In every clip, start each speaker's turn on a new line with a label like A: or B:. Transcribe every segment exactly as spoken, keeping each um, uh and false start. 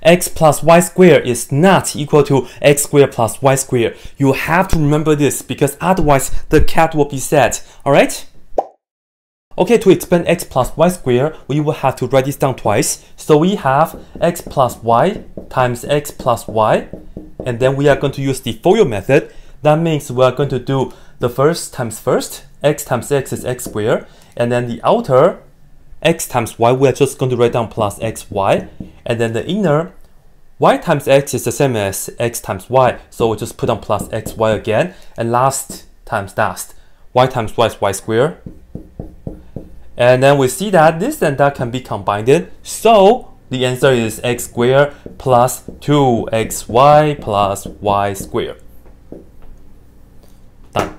A: x plus y squared is not equal to x squared plus y squared. You have to remember this because otherwise the cat will be sad, alright? Okay, to explain x plus y squared, we will have to write this down twice. So we have x plus y times x plus y, and then we are going to use the FOIL method. That means we are going to do the first times first, x times x is x squared, and then the outer x times y, we are just going to write down plus xy, and then the inner y times x is the same as x times y, so we'll just put down plus xy again, and last times last, y times y is y squared. And then we see that this and that can be combined, so the answer is x squared plus two x y plus y squared. Done.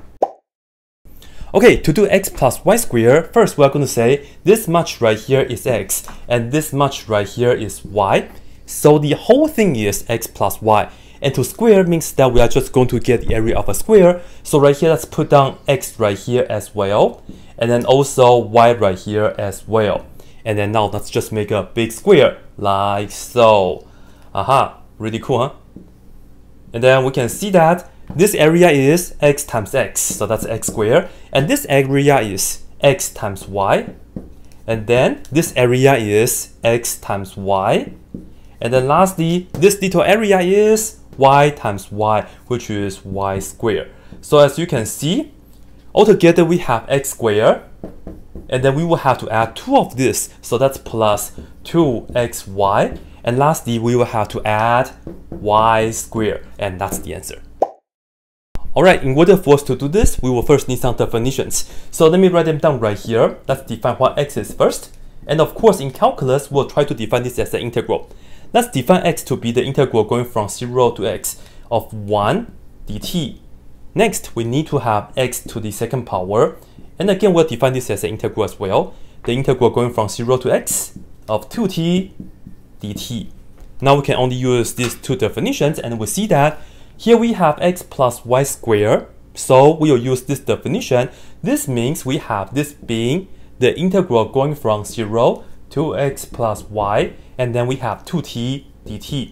A: Okay, to do x plus y squared, first we are going to say this much right here is x, and this much right here is y. So the whole thing is x plus y. And to square means that we are just going to get the area of a square. So right here, let's put down x right here as well. And then also y right here as well. And then now let's just make a big square, like so. Aha, really cool, huh? And then we can see that this area is x times x, so that's x squared. And this area is x times y. And then this area is x times y. And then lastly, this little area is y times y, which is y squared. So as you can see, altogether we have x squared, and then we will have to add two of this, so that's plus two x y, and lastly we will have to add y squared, and that's the answer. Alright, in order for us to do this, we will first need some definitions. So let me write them down right here. Let's define what x is first, and of course in calculus we'll try to define this as an integral. Let's define x to be the integral going from zero to x of one dt. Next, we need to have x to the second power. And again, we'll define this as an integral as well. The integral going from zero to x of two t dt. Now we can only use these two definitions, and we see that here we have x plus y squared. So we will use this definition. This means we have this being the integral going from zero to x plus y, and then we have two t dt.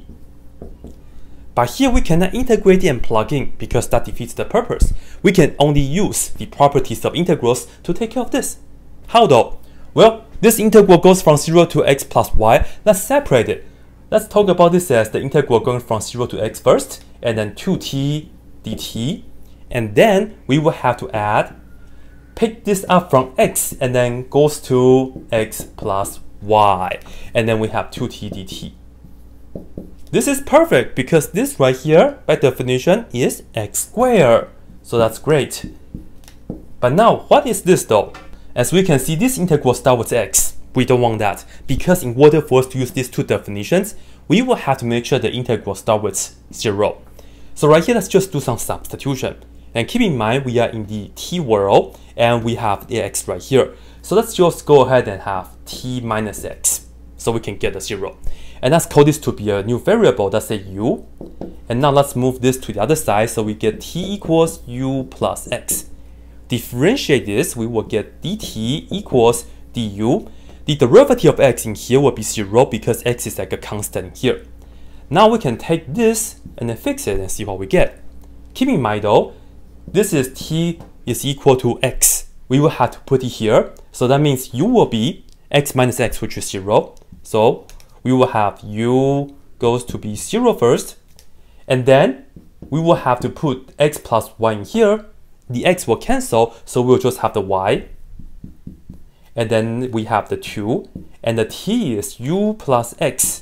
A: But here we cannot integrate and plug in because that defeats the purpose. We can only use the properties of integrals to take care of this. How though? Well, this integral goes from zero to x plus y. Let's separate it. Let's talk about this as the integral going from zero to x first, and then two t dt. And then we will have to add, pick this up from x, and then goes to x plus y. And then we have two t dt. This is perfect because this right here, by definition, is x squared. So that's great. But now, what is this though? As we can see, this integral starts with x. We don't want that because in order for us to use these two definitions, we will have to make sure the integral starts with zero. So right here, let's just do some substitution. And keep in mind, we are in the t world and we have the x right here. So let's just go ahead and have t minus x. So we can get a zero. And let's call this to be a new variable, let's say u. And now let's move this to the other side, so we get t equals u plus x. Differentiate this, we will get dt equals du. The derivative of x in here will be zero because x is like a constant in here. Now we can take this and then fix it and see what we get. Keep in mind though, this is t is equal to x. We will have to put it here. So that means u will be x minus x, which is zero. So we will have u goes to be zero first, and then we will have to put x plus y in here. The x will cancel, so we'll just have the y, and then we have the two, and the t is u plus x,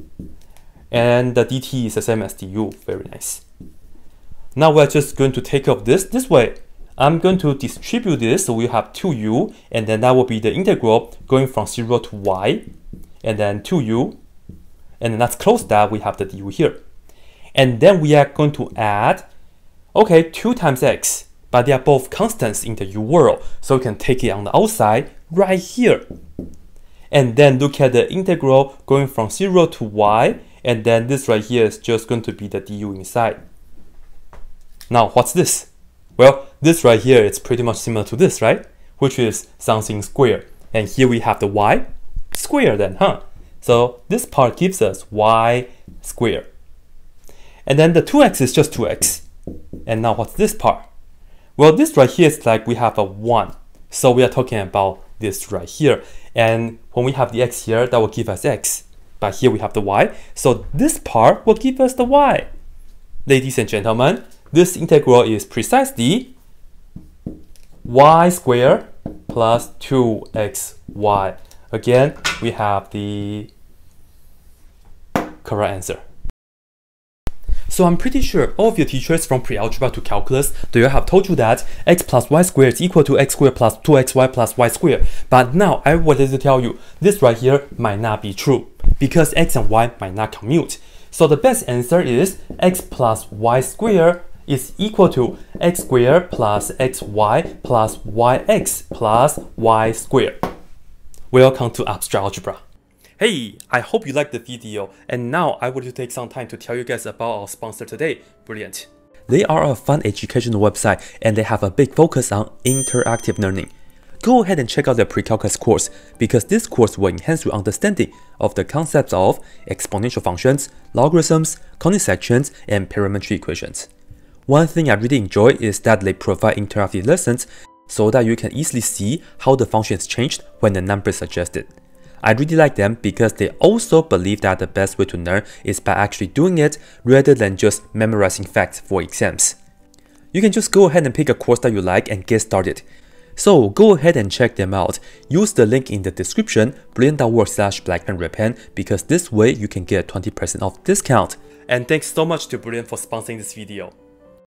A: and the dt is the same as du. Very nice. Now we're just going to take off this this way. I'm going to distribute this, so we have two u, and then that will be the integral going from zero to y, and then two u, and then let's close that, we have the du here. And then we are going to add, okay, two times x, but they are both constants in the u world, so we can take it on the outside right here. And then look at the integral going from zero to y, and then this right here is just going to be the du inside. Now, what's this? Well, this right here is pretty much similar to this, right? Which is something square. And here we have the y squared then, huh? So this part gives us y squared. And then the two x is just two x. And now what's this part? Well, this right here is like we have a one. So we are talking about this right here. And when we have the x here, that will give us x. But here we have the y. So this part will give us the y. Ladies and gentlemen, this integral is precisely y squared plus two x y. Again, we have the correct answer. So I'm pretty sure all of your teachers from pre-algebra to calculus, they will have told you that x plus y squared is equal to x squared plus two x y plus y squared. But now I wanted to tell you, this right here might not be true, because x and y might not commute. So the best answer is x plus y squared is equal to x squared plus xy plus yx plus y squared. Welcome to abstract algebra. Hey, I hope you liked the video, and now I want to take some time to tell you guys about our sponsor today, Brilliant. They are a fun educational website and they have a big focus on interactive learning. Go ahead and check out their pre-calculus course, because this course will enhance your understanding of the concepts of exponential functions, logarithms, conic sections, and parametric equations. One thing I really enjoy is that they provide interactive lessons so that you can easily see how the function is changed when the number is adjusted. I really like them because they also believe that the best way to learn is by actually doing it rather than just memorizing facts for exams. You can just go ahead and pick a course that you like and get started. So go ahead and check them out. Use the link in the description, brilliant.org slash blackpenredpen, because this way you can get a twenty percent off discount. And thanks so much to Brilliant for sponsoring this video.